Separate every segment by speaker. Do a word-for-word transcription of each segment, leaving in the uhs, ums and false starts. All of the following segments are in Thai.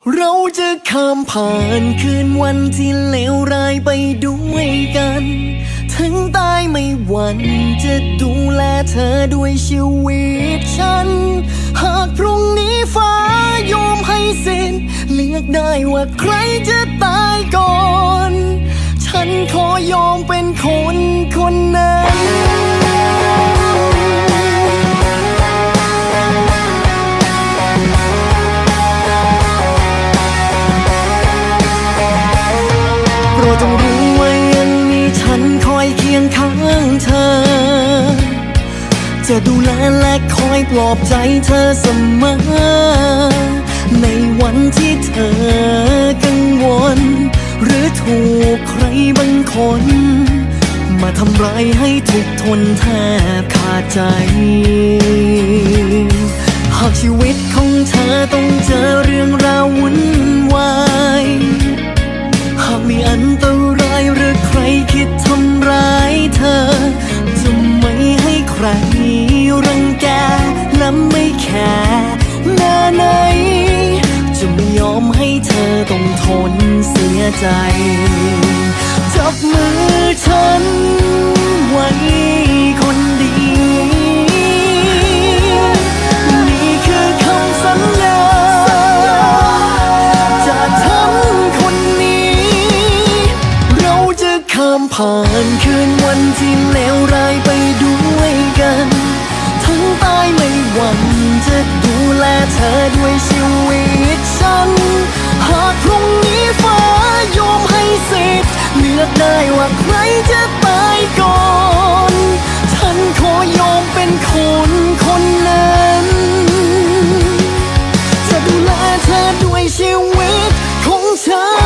Speaker 1: เราจะข้ามผ่านคืนวันที่เลวร้ายไปด้วยกันถึงตายไม่หวั่นจะดูแลเธอด้วยชีวิตฉันหากพรุ่งนี้ฟ้ายอมให้สิ้นเลือกได้ว่าใครจะตายก่อนฉันขอยอมเป็นคนคนนั้นโปรดจงรู้ไว้ยังมีฉันคอยเคียงข้างเธอจะดูแลและคอยปลอบใจเธอเสมอในวันที่เธอกังวลหรือถูกใครบางคนมาทำร้ายให้ทุกข์ทนแทบขาดใจหากชีวิตของเธอต้องเจอเรื่องราววุ่นวายหากมีอันตรายหรือใครคิดทำร้ายเธอจะไม่ให้ใครรังแกและไม่แคร์หน้าไหนจะไม่ยอมให้เธอต้องทนเสียใจจับมือฉันไว้คนดีนี่คือคำสัญญาจากฉันคนนี้เราจะข้ามผ่านคืนวันที่เลวร้ายไปด้วยกันทั้งตายไม่หวั่นจะดูแลเธอด้วยชีวิตฉันหากพรุ่งนี้ฟ้ายอมให้สิทธิ์เลือกได้ว่าใครจะตายก่อนฉันขอยอมเป็นคนคนนั้นจะดูแลเธอด้วยชีวิตของฉัน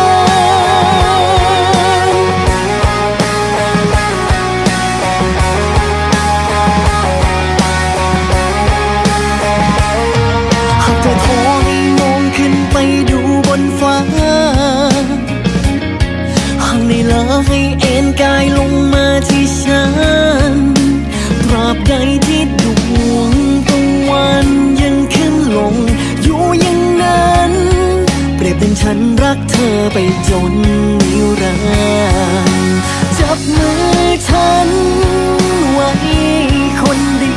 Speaker 1: ให้เอ็นกายลงมาที่ฉันตราบใดที่ดวงตะวันยังขึ้นลงอยู่อย่างนั้นเปรียบเป็นฉันรักเธอไปจนนิรันดร์จับมือฉันไว้คนดี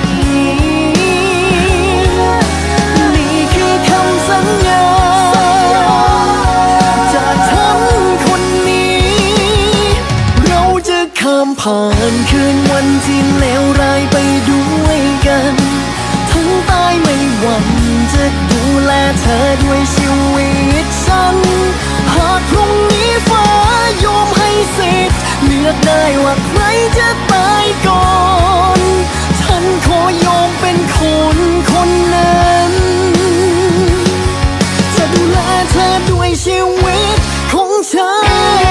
Speaker 1: นี่คือคำสัญญาข้ามผ่านคืนวันที่เลวร้ายไปด้วยกันทั้งตายไม่หวั่นจะดูแลเธอด้วยชีวิตฉันหากพรุ่งนี้ฟ้ายอมให้สิทธิ์เลือกได้ว่าใครจะตายก่อนฉันขอยอมเป็นคนคนนั้นจะดูแลเธอด้วยชีวิตของฉัน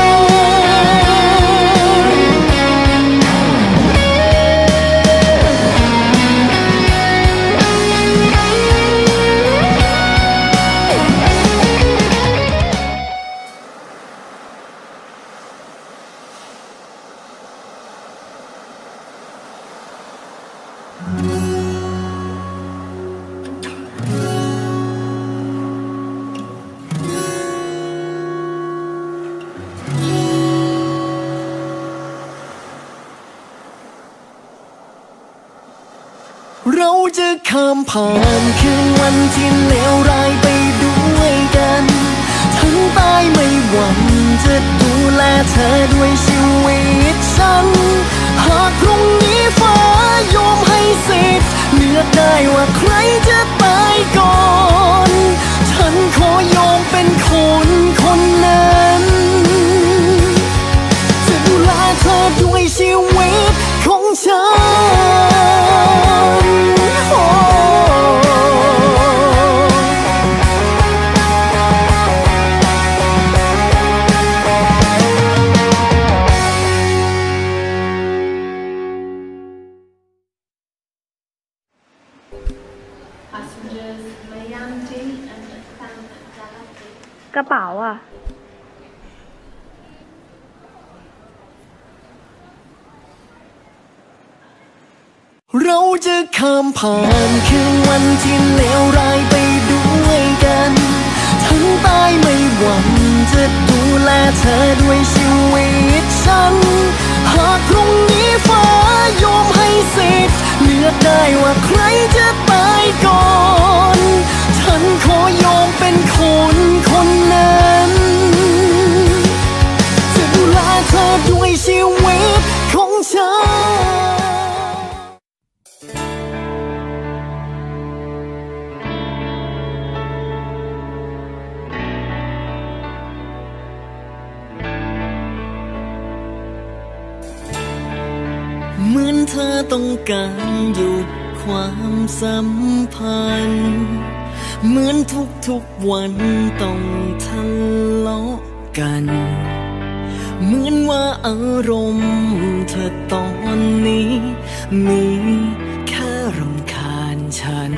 Speaker 1: เราจะข้ามผ่านคืนวันที่เลวร้ายไปด้วยกันทั้งตายไม่หวั่นจะดูแลเธอด้วยชีวิตฉันหากพรุ่งนี้ฟ้ายอมให้สิทธิ์เลือกได้ว่าใครจะตายก่อนฉันขอยอมเป็นคนคนนั้นจะดูแลเธอด้วยชีวิตของฉัน
Speaker 2: กระเป๋าอ่ะ
Speaker 1: เราจะข้ามผ่านคืนวันที่เลวร้ายไปด้วยกันทั้งตจะดูแลเธอด้วยชีวิตฉันหากพรุ่งนี้ฟ้ายอมให้สิทธิ์เลือกได้ว่าใครจะตายก่อนฉันขอยอมเป็นคนคนนั้นจะดูแลเธอด้วยชีวิตของฉันเหมือนเธอต้องการหยุดความสัมพันธ์เหมือนทุกๆวันต้องทะเลาะกันเหมือนว่าอารมณ์เธอตอนนี้มีแค่รำคาญฉัน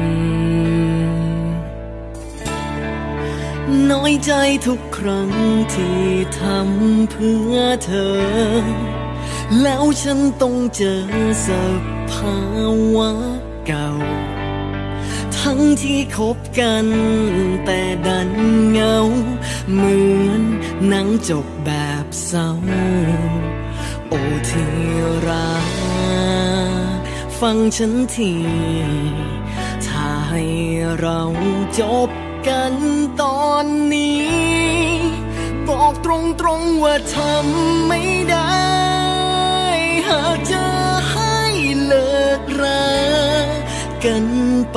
Speaker 1: น้อยใจทุกครั้งที่ทำเพื่อเธอแล้วฉันต้องเจอสภาวะเก่าทั้งที่คบกันแต่ดันเหงาเหมือนหนังจบแบบเศร้าโอ้ที่รักฟังฉันทีถ้าให้เราจบกันตอนนี้บอกตรงๆว่าทำไม่ได้หากจะให้เลิกรากันไป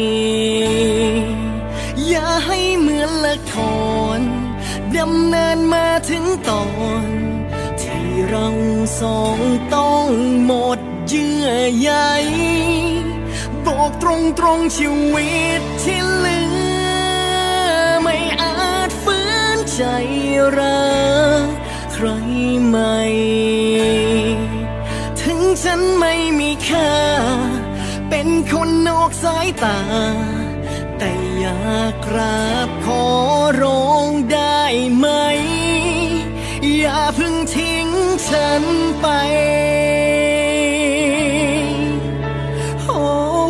Speaker 1: อย่าให้เหมือนละครดำเนินมาถึงตอนที่เราสองต้องหมดเยื่อใยบอกตรงๆชีวิตที่เหลือไม่อาจฝืนใจรักใครใหม่ถึงฉันไม่มีค่าเป็นคนนอกสายตาแต่อยากกราบขอร้องได้ไหมอย่าเพิ่งทิ้งฉันไปโอ้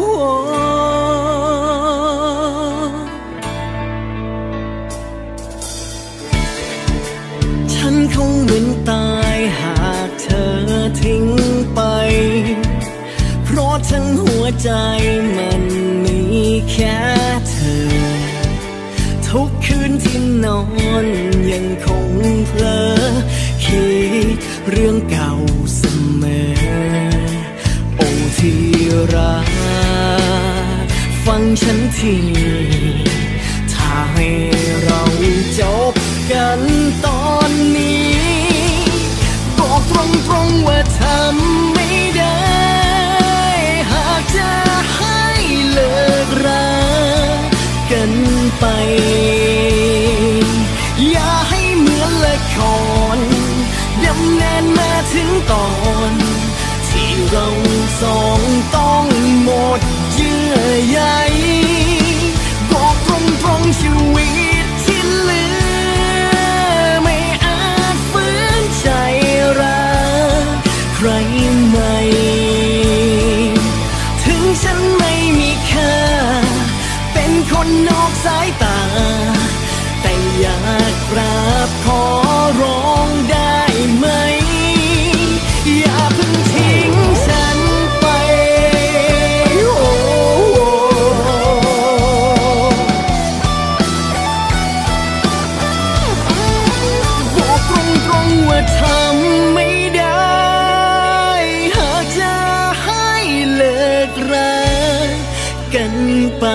Speaker 1: ฉันคงเหมือนตายหากเธอทิ้งไปเพราะทั้งหัวใจมันมีแค่เธอทุกคืนที่นอนยังคงเพลอคิดเรื่องเก่าเสมอโอ้ที่รักฟังฉันทีถ้าให้เราจบกันตอนนี้บอกตรงๆว่าทำไม่ได้หากจะให้เลิกรากันไปอย่าให้เหมือนละครดำเนินมาถึงตอนที่เราสองต้องหมดเยื่อใยบอกตรงๆชีวิตที่เหลือไม่อาจฝืนใจรักใครใหม่ถึงฉันไม่มีค่าเป็นคนนอกสายตาแต่อยากกราบขอร้องได้ไหมอย่าเพิ่งทิ้งฉันไปโอ้บอกตรงๆว่าทำไม่ได้หากจะให้เลิกรากันไป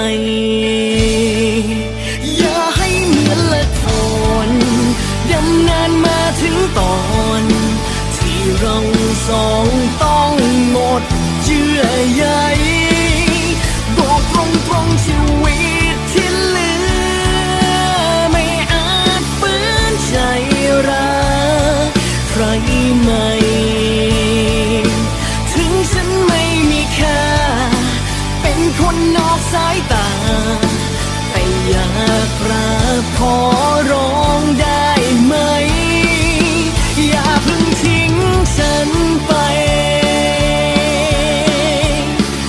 Speaker 1: อย่าให้เหมือนละครดำเนินมาถึงตอนที่เราสองต้องหมดเยื่อใยบอกตรงๆชีวิตที่เหลือไม่อาจฝืนใจรักใครใหม่ถึงฉันไม่มีค่าเป็นคนนอกสายตาแต่อยากกราบขอร้องได้ไหมอย่าเพิ่งทิ้งฉันไป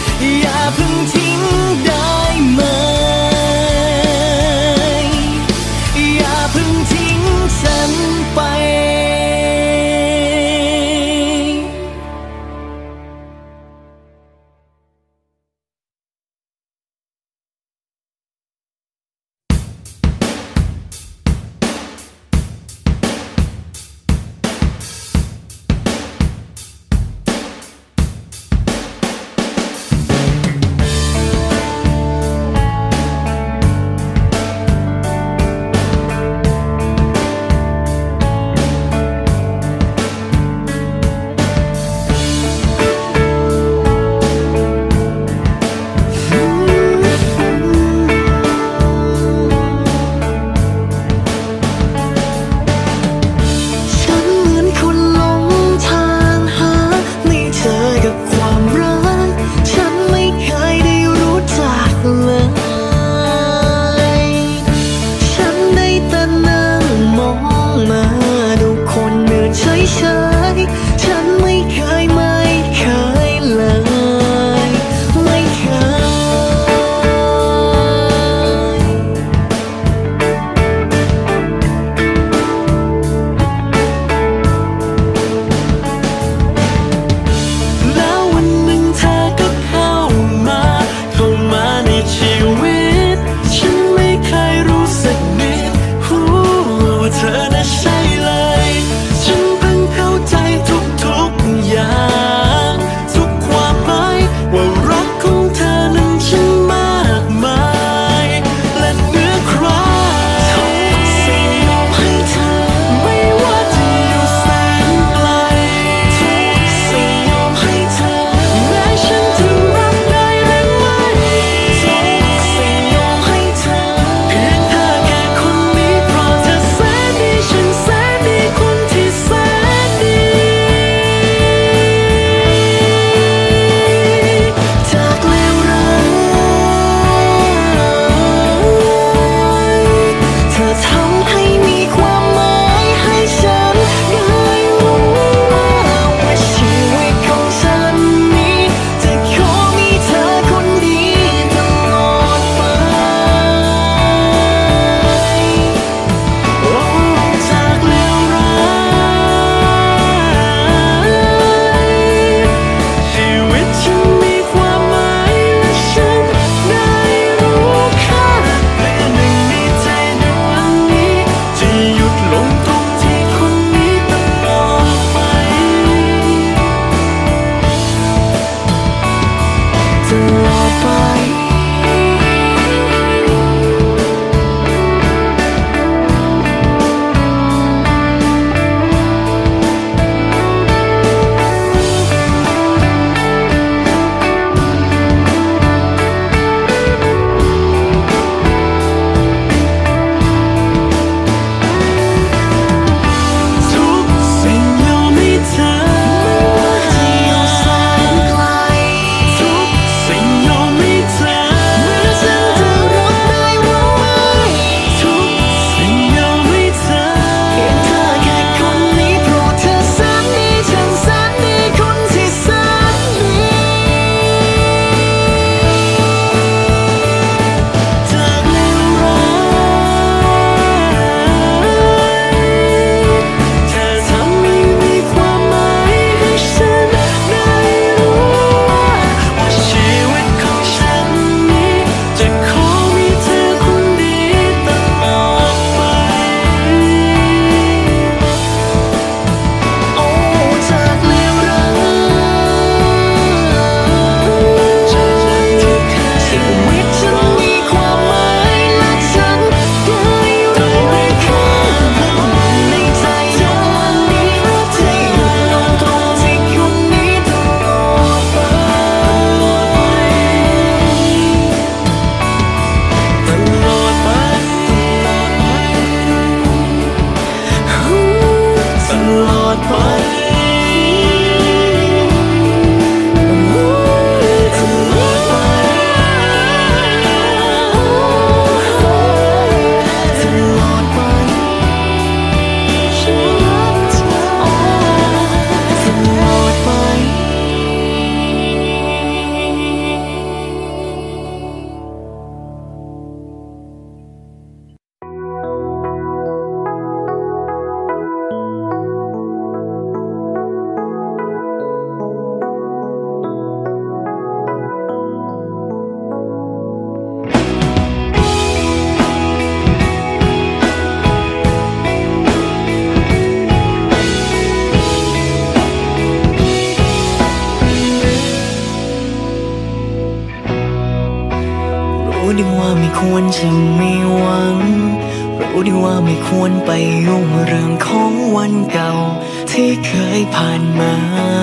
Speaker 1: ควรจะมีหวังรู้ดีว่าไม่ควรไปยุ่งเรื่องของวันเก่าที่เคยผ่านมา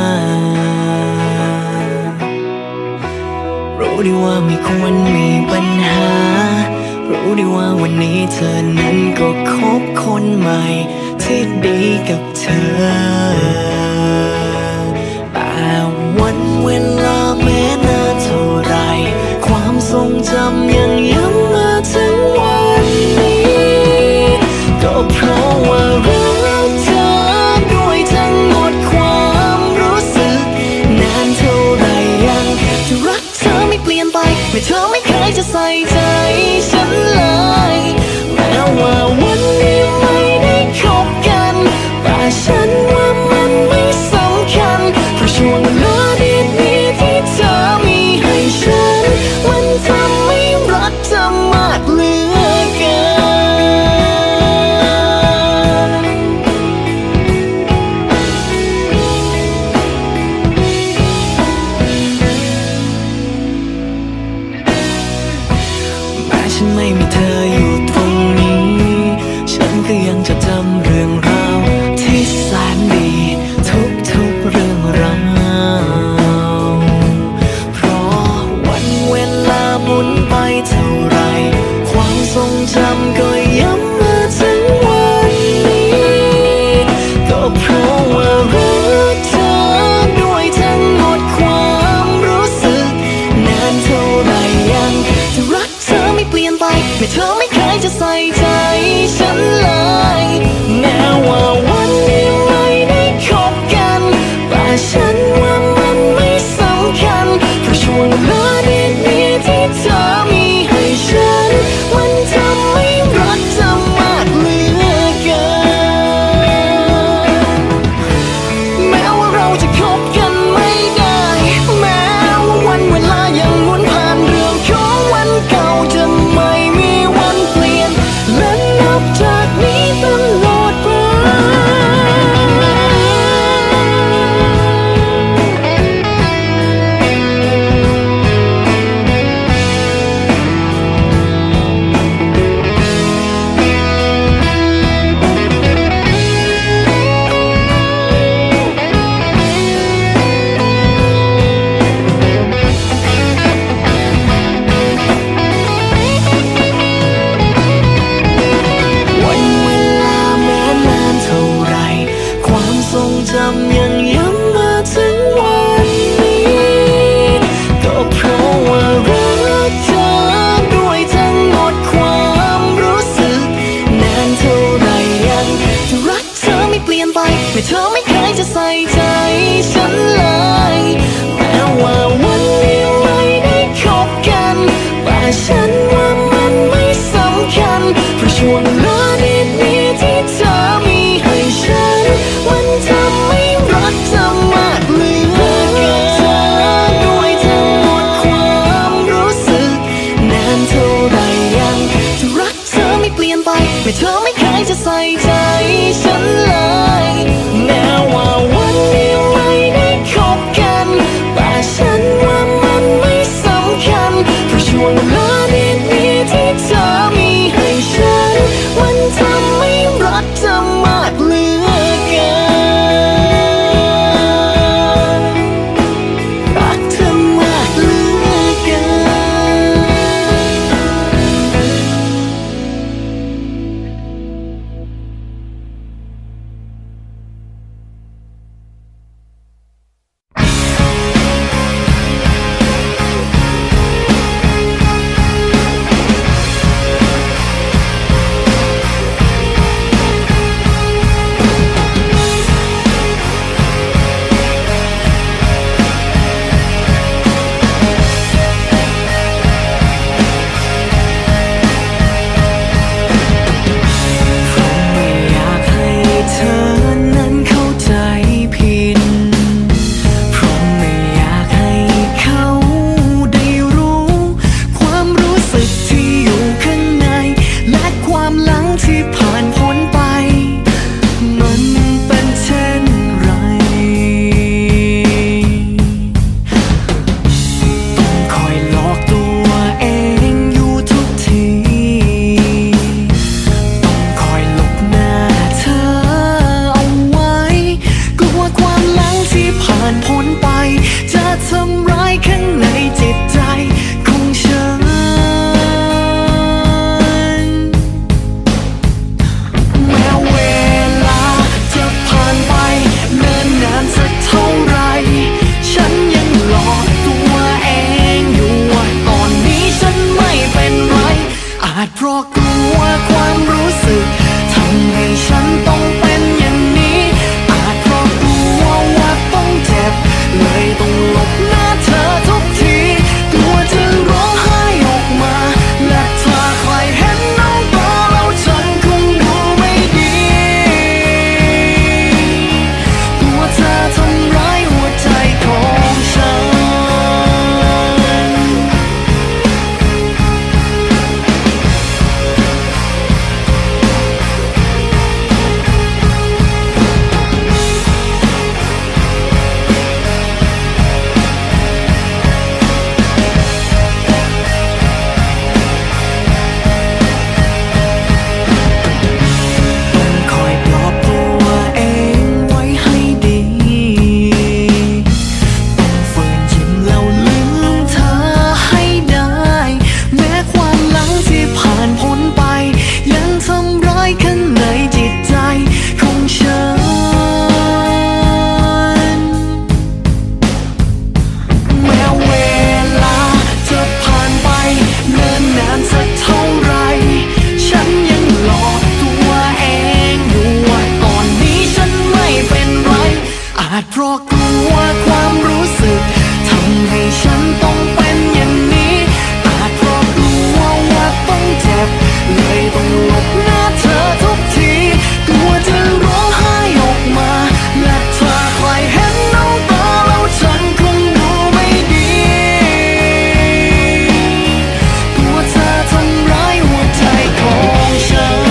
Speaker 1: รู้ดีว่าไม่ควรมีปัญหารู้ดีว่าวันนี้เธอนั้นก็คบคนใหม่ที่ดีกับเธอแต่วันเวลาแม้นานเท่าไรความทรงจำยังย้ำมาถึงวันนี้ก็เพราะว่ารักเธอด้วยทั้งหมดความรู้สึกนานเท่าไรยังจะรักเธอไม่เปลี่ยนไปไม่เธอไม่เคยจะใส่ใจฉันเลยแม้ว่าวันนี้ไม่ได้คบกันแต่ฉันว่ามันไม่สำคัญเพราะช่วงเวลาดีๆที่เธอมีให้ฉันมันทำให้รักเธอมากเหลือเกินแม้ฉันไม่มีเธออยู่ตรงนี้ฉันก็ยังจะจำเรื่องราวที่แสนดีทุกๆเรื่องราวเพราะวันเวลาหมุนไปเท่าไรความทรงจำก็ย้ำมาถึงวันนี้ก็เพราะว่ารักเธอด้วยทั้งหมดความรู้สึกนานเท่าไรยังจะรักเธอไม่เปลี่ยนไปไม่เธอไม่เคยจะใส่ใจฉันเลยแม้ว่าวันนี้ไม่ได้คบกันแต่ฉันว่ามันไม่สำคัญเพราะช่วงเวลาดีๆที่เธอมีให้ฉันมันทำให้รักเธอมากเหลือเกินแม้ว่าเราจะคบกันไม่ได้แม้ว่าวันเวลายังหมุนผ่านเรื่องของวันเก่าจะไม่มีวันเปลี่ยนและนับจากนี้ตลอดไปวันเวลาแม้นานเท่าไรความทรงจำยังย้ำมาถึงวันนี้ก็เพราะว่ารักเธอด้วยทั้งหมดความรู้สึกนานเท่าไรยังจะรักเธอไม่เปลี่ยนไปไม่เธอไม่เคยจะใส่ใจฉันเลยแม้ว่าวันนี้ไม่ได้คบกันแต่ฉันว่ามันไม่สำคัญเพราะช่วงเวลาดีๆที่เธอมีให้ฉันมันทำให้รักเธอมากเหลือเกินด้วยทั้งหมดความรู้สึกนานเท่าไรยังจะรักเธอไม่เปลี่ยนไปไม่เธอไม่เคยจะใส่ใจฉันเลยแม้ว่าวันนี้ไม่ได้คบกันแต่ฉันว่ามันไม่สำคัญเพราะช่วงเวลาดีๆที่เธอมีให้ฉันมันทำให้รักเธอมากเหลือเกินรักเธอมากเหลือเกิน
Speaker 2: อ
Speaker 1: เพราะกลัวความรู้สึกทำให้ฉันต้องเป็นอย่างนี้อาจเพราะกลัวว่าต้องเจ็บเลยต้องหลบหน้าเธอทุกทีกลัวจะร้องไห้ออกมาและถ้าใครเห็นน้ำตาแล้วฉันคงดูไม่ดีกลัวเธอทำร้ายหัวใจของฉัน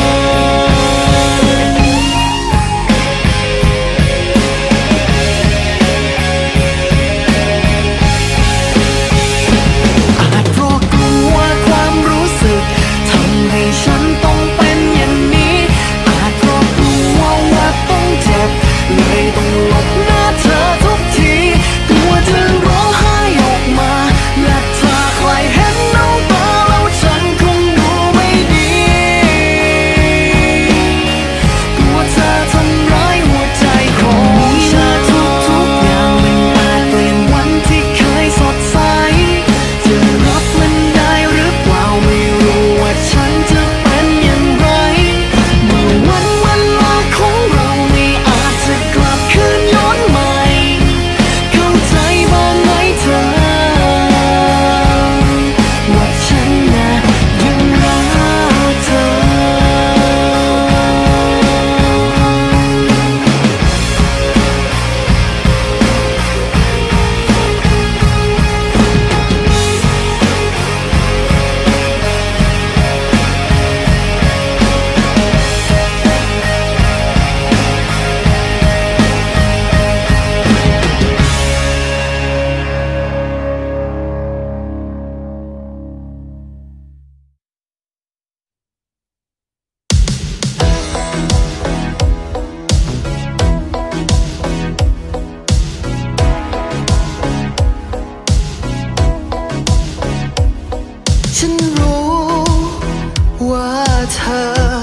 Speaker 1: ฉันรู้ว่าเธอ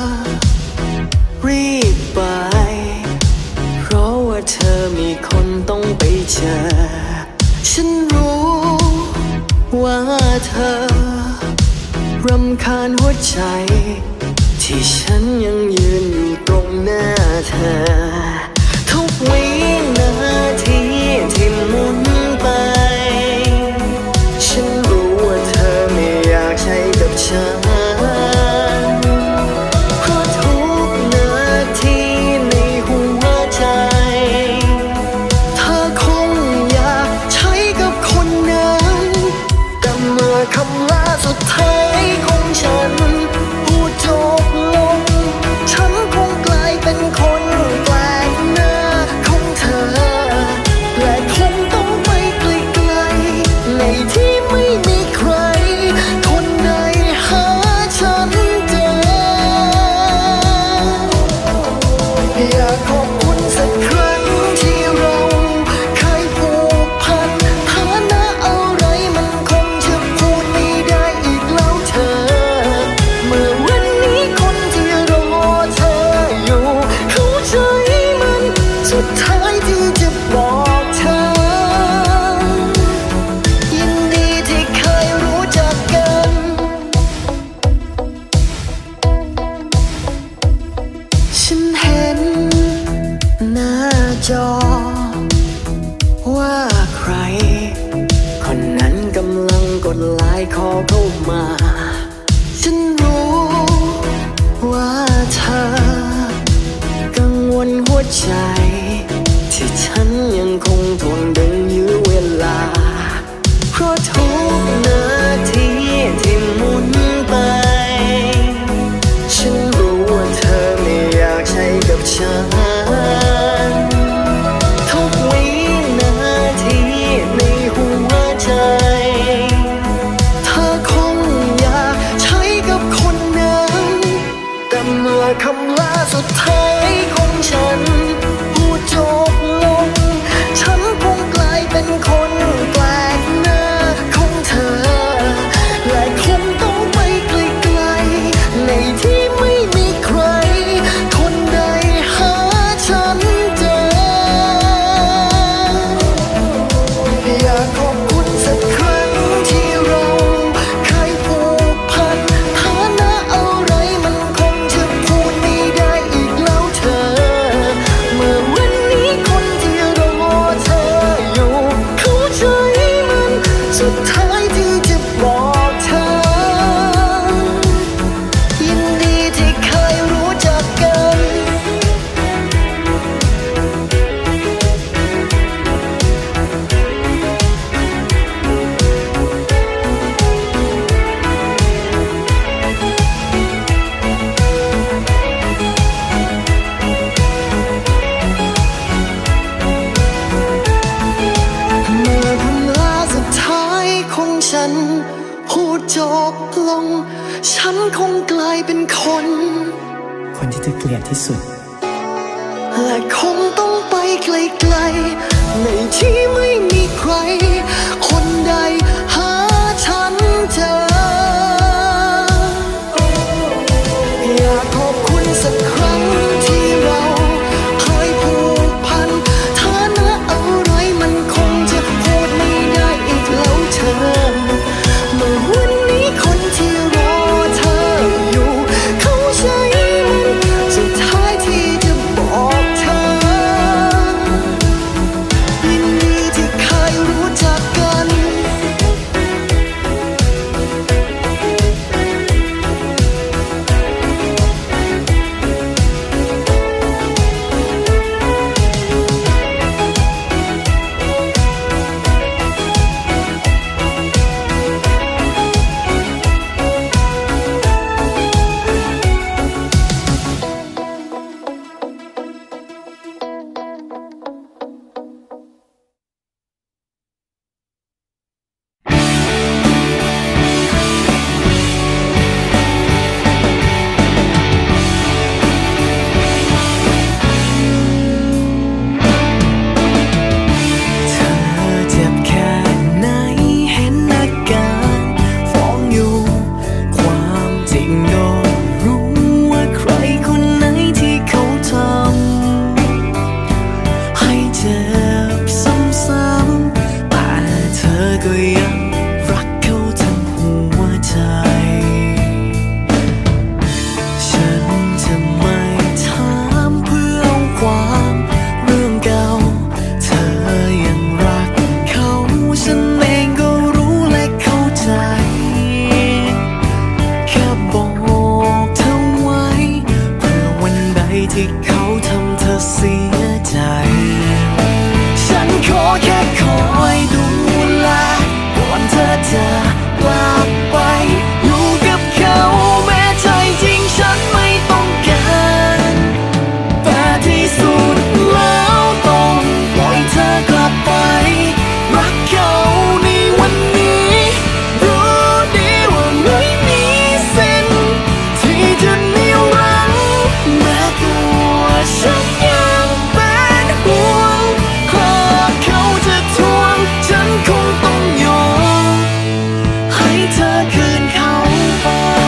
Speaker 1: รีบไปเพราะว่าเธอมีคนต้องไปเจอฉันรู้ว่าเธอรำคาญหัวใจที่ฉันยังยืนอยู่ตรงหน้าเธอทุกวินาทีที่หมุนไปฉันรู้ว่าเธอไม่อยากใช้กับฉันเพราะทุกนาทีในหัวใจเธอคงอยากใช้กับคนนั้นแต่เมื่อคำลาสุดท้ายของฉันพูดจบลงฉันคงกลายเป็นคนแปลกหน้าของเธอและคงต้องไปไกลๆในที่ไม่มีใครคนใดหาฉันเจออยากขอบคุณสักครั้งที่เราเคยผูกพันฐานะอะไรมันคงจะพูดไม่ได้อีกแล้วเธอเมื่อวันนี้คนที่รอเธออยู่เข้าใจมันสุดท้ายที่จะบอกเธอยินดีที่เคยรู้จักกันฉันเห็นหน้าจอว่าใครคนนั้นกำลังกดไลค์ขอเข้ามาฉันรู้ว่าเธอกังวลหัวใจที่ฉันยังคงทนดึงยื้อเวลาเพราะทุกนาทีที่หมุนไปฉันรู้ว่าเธอไม่อยากใช้กับฉันทุกวินาทีในหัวใจเธอคงอยากใช้กับคนนั้นแต่เมื่อคำลาสุดท้ายของฉันพูดจบลงฉันคงกลายเป็นคนแปลกหน้าของเธอและคงต้องไปไกลๆในที่ไม่มีใครคนใดหาฉันเจออยากขอบคุณสักครั้งที่เราเคยผูกพันฐานะอะไรมันคงจะพูดไม่ได้อีกแล้วเธอเมื่อวันนี้คนที่ที่เกลียดที่สุด
Speaker 3: และคงต้องไปไกลๆในที่ไม่มีใครคนใดหาฉันเจออยากขอบคุณสักครั้งที่เราเคยผูกพันฐานะอะไรมันคงจะพูดไม่ได้อีกแล้วเธอเมื่อวันนี้คนที่รอเธออยู่เขาใช้มันสุดท้ายที่จะบอกเธอยินดีที่เคยรู้จักกันที่เขาทำเธอเสียใจฉันขอแค่คอยดูแลก่อนเธอจะกลับไปอยู่กับเขาแม้ใจจริงฉันไม่ต้องการแต่ที่สุดแล้วต้องปล่อยเธอกลับไปรักเขาในวันนี้รู้ดีว่าไม่มีเส้นที่จะเหนี่ยวรั้งแม้ตัวฉันยังเป็นห่วงหากเขาจะทวงฉันคงต้องยอมให้เธอคืนเขาไป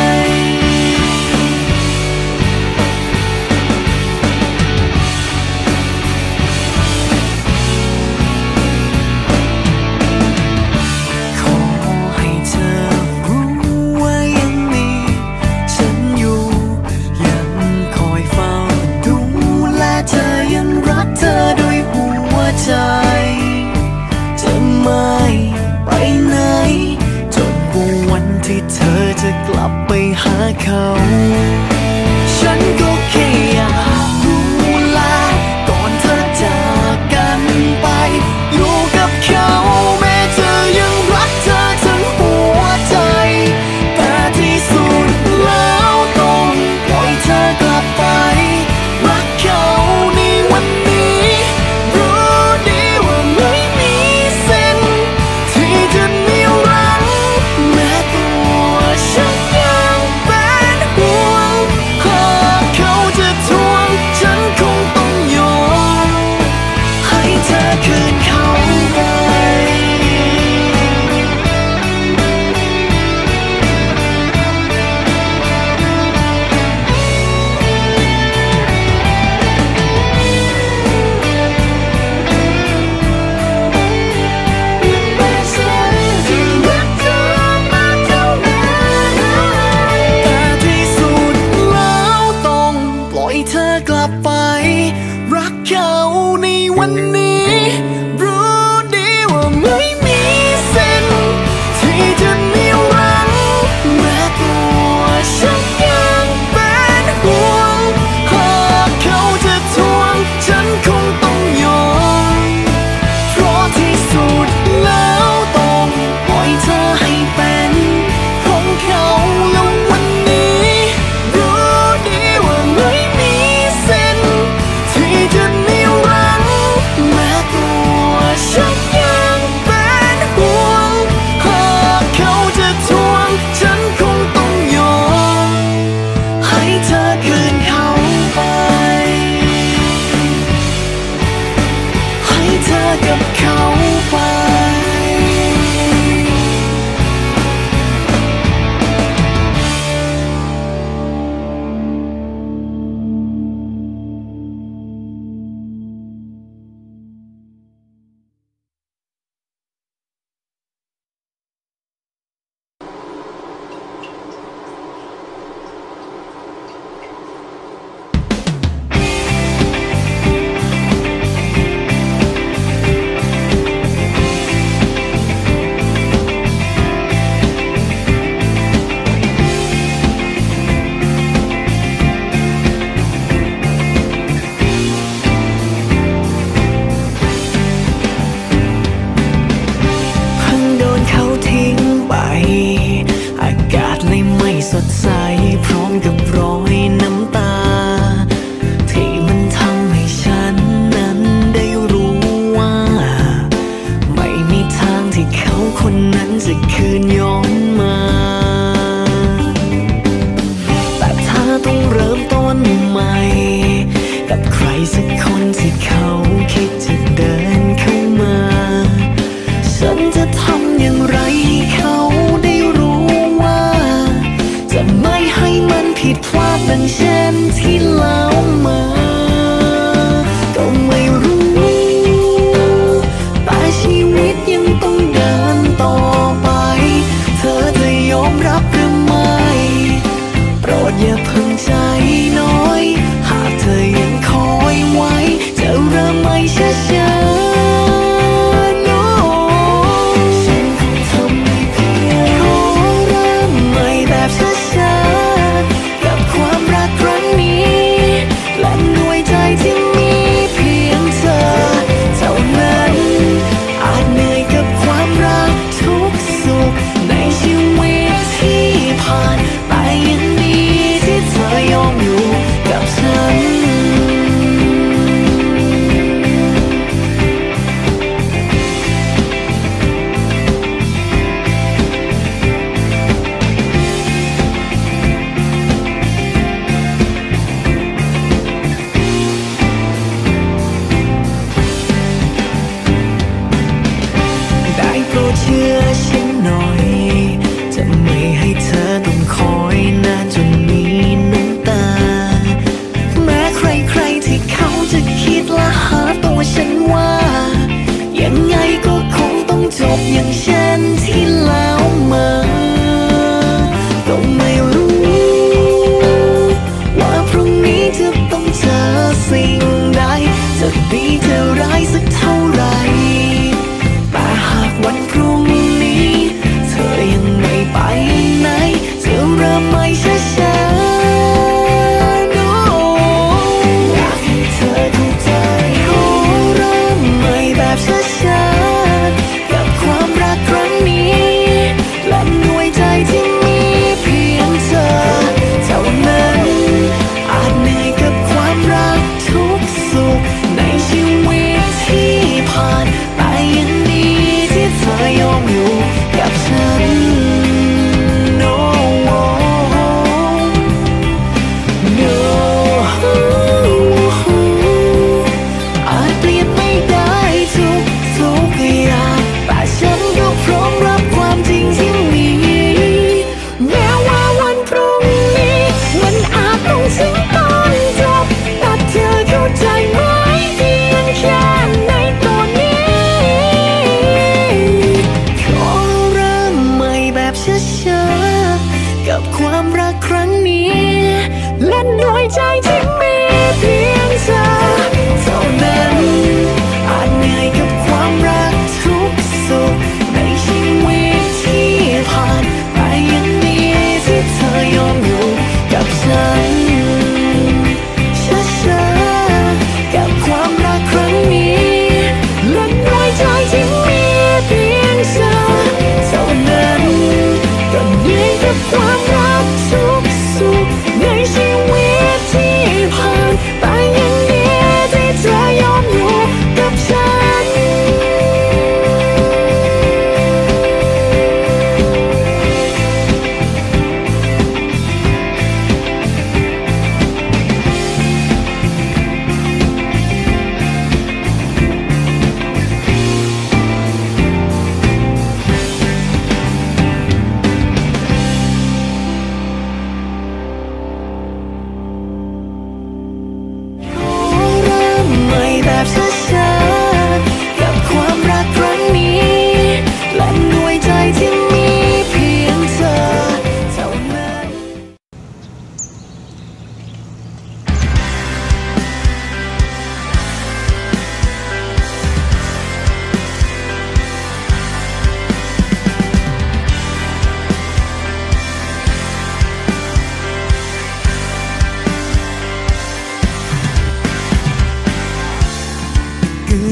Speaker 3: ขอให้เธอรู้ว่ายังมีฉันอยู่ยังคอยเฝ้าดูแลเธอยังรักเธอด้วยหัวใจจะไม่ไปไหนจนกว่าวันที่เธอจะกลับไปหาเขาฉันก็แค่อยากดูแลก่อนเธอจากกันไปอยู่กับเขาแม้เธอยังรักเธอทั้งหัวใจแต่ที่สุดแล้วต้องปล่อยเธอกลับไปรักเขาในวันนี้รู้ดีว่าไม่มีเส้นที่จะเหนี่ยวรั้งแม้ตัวฉันยังเป็นห่วงหากเขาจะทวงฉันคงต้องยอมให้เธอคืนเขาไปแม้ฉันจะรักเธอมากเท่าไหร่แต่ที่สุดแล้วต้องปล่อยเธอกลับไปรักเขาในวันนี้รู้ดีว่าไม่มีเส้นที่จะเหนี่ยวรั้งแม้ตัวฉันยังเป็นห่วงหากเขาจะทวงฉันคงต้องยอมเพราะที่สุดแล้วต้องปล่อยเธอให้เป็นของเขาแล้ววันนี้รู้ดีว่าไม่มีเส้นที่จะเหนี่ยวรั้ง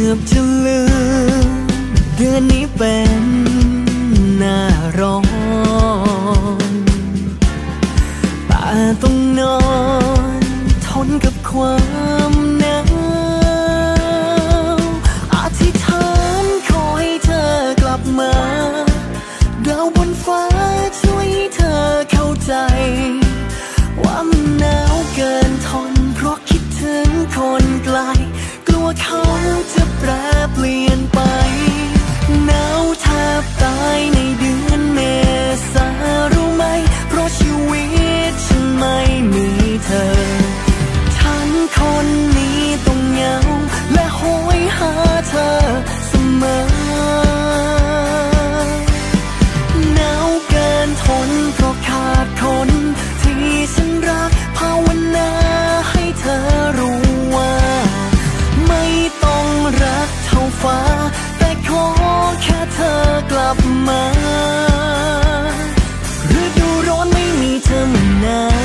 Speaker 1: กือบจะลืมเดือนนี้เป็นหน้าร้อนแต่ต้องนอนทนกับความหนาวอธิษฐานขอให้เธอกลับมาดาวบนฟ้าช่วยให้เธอเข้าใจว่ามันหนาวเกินทนเพราะคิดถึงคนไกลกลัวเขาจะแปรเปลี่ยนไปหนาวแทบตายในเดือนเมษารู้ไหมเพราะชีวิตฉันไม่มีเธอฉันคนนี้ต้องเหงาและโหยหาเธอเสมอหนาวเกินทนเพราะขาดคนที่ฉันรักภาวนาให้เธอรู้ว่าไม่ต้องรักเท่าฟ้าแต่ขอแค่เธอกลับมาฤดูร้อนไม่มีเธอมันหนาว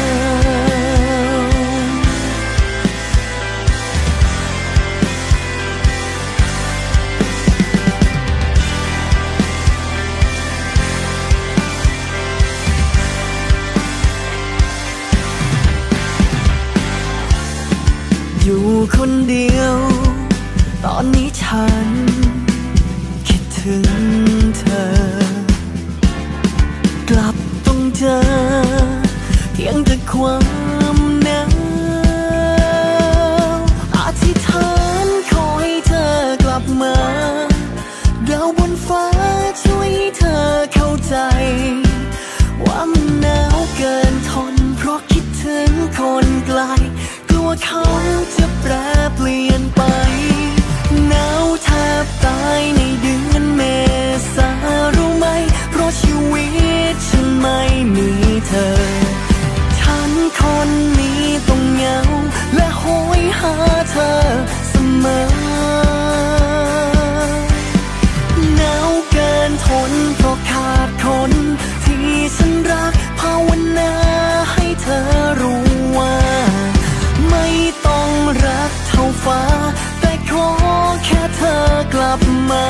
Speaker 1: อยู่คนเดียวตอนนี้ฉันคิดถึงเธอกลับต้องเจอเพียงแต่ความหนาวอธิษฐานขอให้เธอกลับมาดาวบนฟ้าช่วยให้เธอเข้าใจว่ามันหนาวเกินทนเพราะคิดถึงคนไกลกลัวเขาจะแปรเปลี่ยนไปหนาวแทบตายในเดือนเมษารู้ไหมเพราะชีวิตฉันไม่มีเธอฉันคนนี้ต้องเหงาและโหยหาเธอเสมอหนาวเกินทนเพราะขาดคนที่ฉันรักภาวนาให้เธอรู้ว่าไม่ต้องรักเท่าฟ้าแต่ขอแค่เธอกลับมา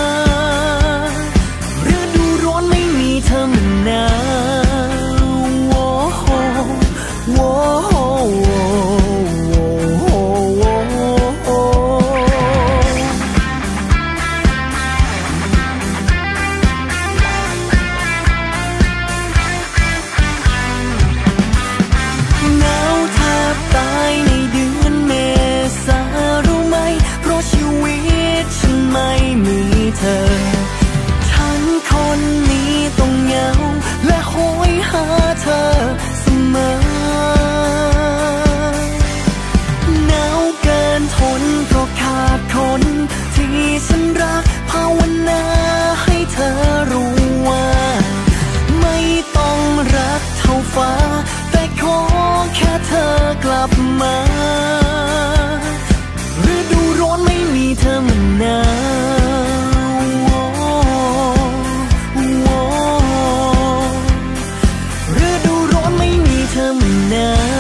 Speaker 1: ฤดูร้อนไม่มีเธอมันหนาวโว้โหโว้โหโว้โหหนาวแทบตายในเดือนเมษารู้ไหมเพราะชีวิตฉันไม่มีเธอฉันคนนี้ต้องเหงาและโหยหาเธอเสมอหนาวเกินทนเพราะขาดคนที่ฉันรักภาวนาให้เธอรู้ว่าไม่ต้องรักเท่าฟ้าแต่ขอแค่เธอกลับมาฤดูร้อนไม่มีเธอมันหนาวฤดูร้อนไม่มีเธอมันหนาว